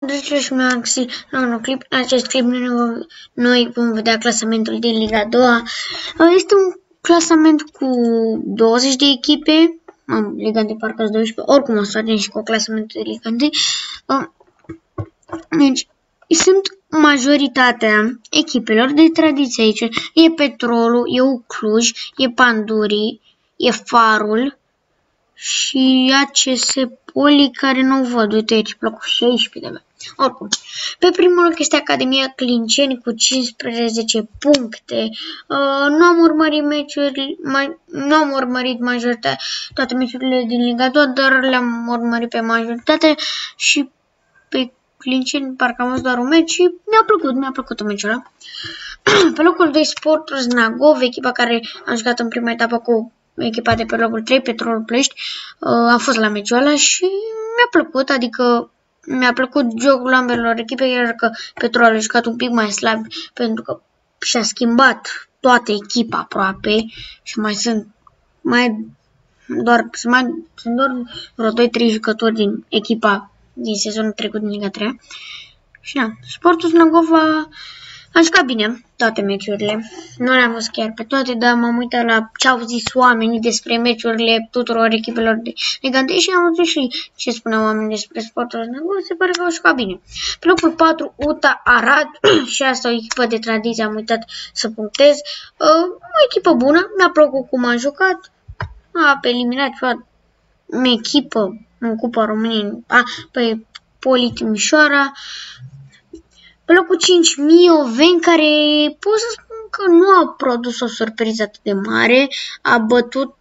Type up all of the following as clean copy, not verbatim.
Dragilor și Maxi, la un clip. În acest clip noi vom vedea clasamentul din Liga 2. Este un clasament cu 20 de echipe. Liga 1 parcă 12, oricum o să facem și cu clasamentul de Liga 1. Deci, sunt majoritatea echipelor de tradiție aici. E Petrolul, e Ucluj, e Pandurii, e Farul și ACS Poli, care nu văd, uite aici, locul 16 de oricum. Pe primul loc este Academia Clinceni cu 15 puncte. Nu am urmărit meciuri, nu am urmărit majoritatea, toate meciurile din Liga 2, dar le-am urmărit pe majoritate și pe Clinceni parcă am văzut doar un meci și mi-a plăcut meciul ăla. Pe locul 2 Sportul Znagov, echipa care a jucat în prima etapă cu echipa de pe locul 3, Petrolul Ploiești. A fost la meciul ăla și mi-a plăcut, adică mi-a plăcut jocul ambelor echipe, iar că Petrolul a jucat un pic mai slab pentru că și-a schimbat toată echipa aproape și sunt doar vreo 2-3 jucători din echipa din sezonul trecut din Liga 3. Și da, Sportul Znagov a jucat bine toate meciurile. Nu le-am văzut chiar pe toate, dar m-am uitat la ce au zis oamenii despre meciurile tuturor echipelor de Liga 1 și am văzut și ce spuneau oamenii despre Sportul Znagov. Se pare că au jucat bine. Pe locul 4, UTA Arad, și asta o echipă de tradiție, am uitat să punctez. O echipă bună, mi-a plăcut cum a jucat. A eliminat o echipă în Cupa României, pe Poli Timișoara. Pe locul 5, Mioveni, care pot să spun că nu a produs o surpriză atât de mare. A bătut,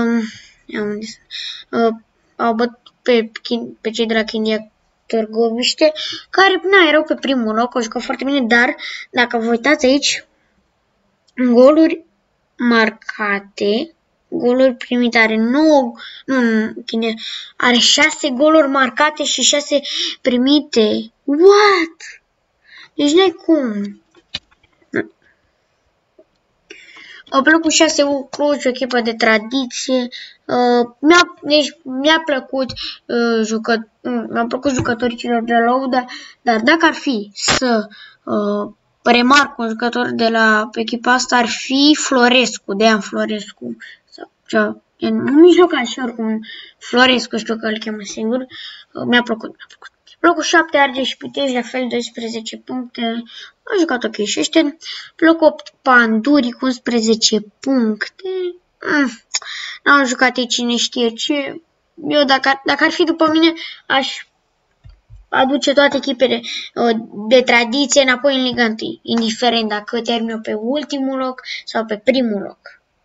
pe cei de la Chindia Târgoviște, care erau pe primul loc, au jucat foarte bine, dar dacă vă uitați aici, goluri marcate, goluri primite, are 6 goluri marcate și 6 primite. What? Deci n-ai cum. Pe locul 6, Ucluj, o echipă de tradiție. Mi-a plăcut jucătorii celor de la UDA, dar dacă ar fi să remarc un jucător de la echipa asta, ar fi Florescu, Dean Florescu. Sau un mijlocaș și oricum Florescu, știu că îl cheamă singur. Mi-a plăcut. Pe locul 7, Argeș și Pitești, la fel 12 puncte. A jucat ok și ăștia. Pe locul 8, Pandurii cu 11 puncte. N-au jucat ei cine știe ce. Eu, dacă ar fi după mine, aș aduce toate echipele de tradiție înapoi în Liga 1, indiferent dacă termină pe ultimul loc sau pe primul loc.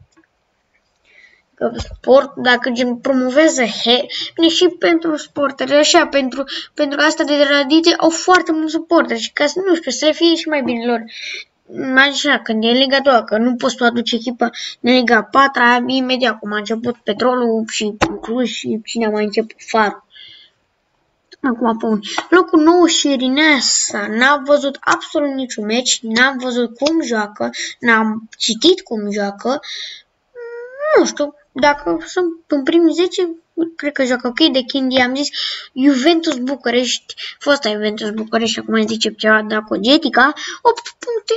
Sport, dacă promovează bine, și pentru sporteri, așa, pentru că asta de tradiție au foarte mulți suporteri și ca să, nu știu, să le fie și mai bine lor. Așa, când e Liga 2, că nu poți tu aduce echipa în Liga 4, imediat cum a început Petrolul și Cluj și cine a mai început Farul. Acum pe locul 9, Șirineasa, n-am văzut absolut niciun meci, n-am văzut cum joacă, n-am citit cum joacă, nu știu, dacă sunt în primii 10, cred că joacă ok. De Chindia am zis Juventus București, fosta Juventus București, acum zice ceva de Acogetica, 8 puncte,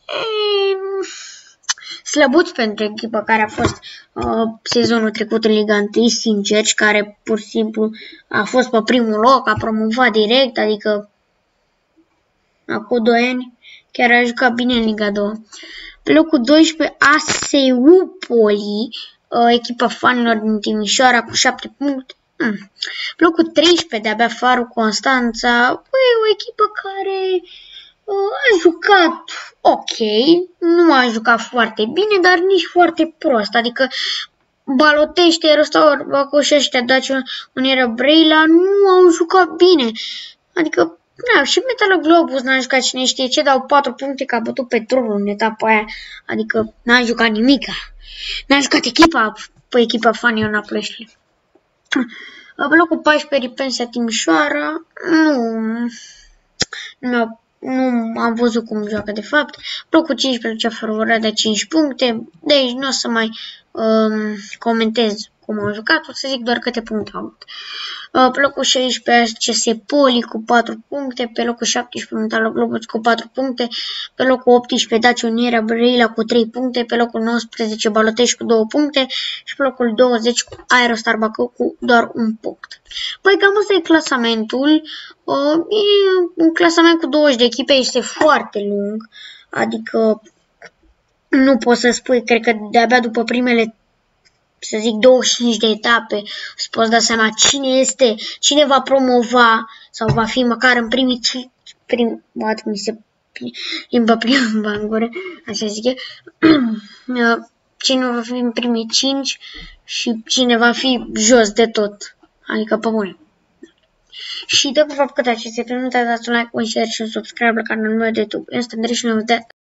slăbuți pentru echipa care a fost sezonul trecut în Liga 1, sincer, și care pur și simplu a fost pe primul loc, a promovat direct, adică acum 2 ani chiar a jucat bine în Liga 2. Pe locul 12, ASU Poli, echipa fanilor din Timișoara cu 7 puncte. Pe locul 13, de-abia Farul Constanța, o echipă care a jucat ok, nu a jucat foarte bine, dar nici foarte prost, adică Balotește, Rostaur, Bacu și ăștia, Dacia, Unirea Brăila, nu au jucat bine, adică și Metal Globus n-a jucat cine știe ce, dau 4 puncte că a bătut Petrolul în etapa aia, adică n-a jucat nimica. N-a jucat echipa fanilor la Ploiești. Pe locul 14, Ripensia Timișoara, nu am văzut cum joacă de fapt. Pe locul 15, Fărăvărat de 5 puncte, deci nu o să mai comentez cum au jucat, o să zic doar câte puncte au avut. Pe locul 16 ACS Poli cu 4 puncte, pe locul 17 Metaloglobus cu 4 puncte, pe locul 18 Dacia Unirea Brăila cu 3 puncte, pe locul 19 Balotești cu 2 puncte și pe locul 20 Aerostar Bacău cu doar 1 punct. Păi cam asta e clasamentul. E un clasament cu 20 de echipe, este foarte lung, adică nu poți să spui, cred că de-abia după primele, să zic, 25 de etape, îți poți da seama cine va promova sau va fi măcar în primii mi se limba prima în gură, așa zic eu, cine va fi în primii 5 și cine va fi jos de tot, adică pe bune. Și dacă v-a plăcut acest video, nu uitați să dați un like, un share și un subscribe la canalul meu de YouTube.